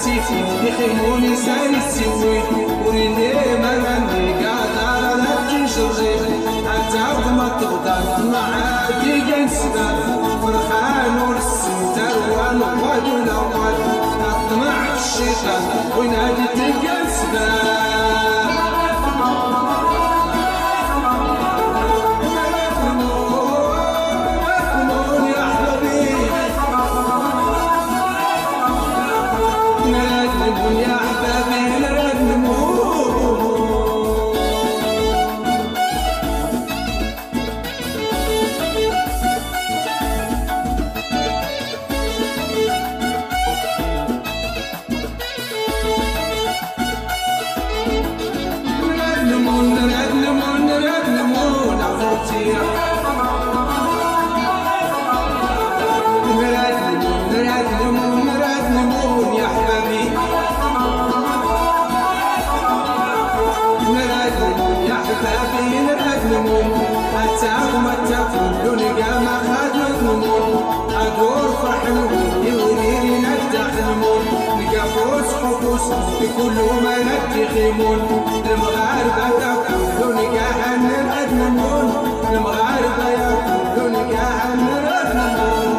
سيفي يخيموني سالي السويد وريني ما غني قادر لا تنشرجي حتى ما تقدر معاكي كنسبة فرحان ورسمتر والواد والأول أطمع في الشيطان ونادي تنسبة يا حبابي نردمو ونلقى ما خادوا ثمون أدور فرحنون يوريني نفتح المون نلقى فوس حفوس بكل ما نتخيمون المغاربة تقول نلقى حنن أدنمون المغاربة يقولوا نلقى حنن أدنمون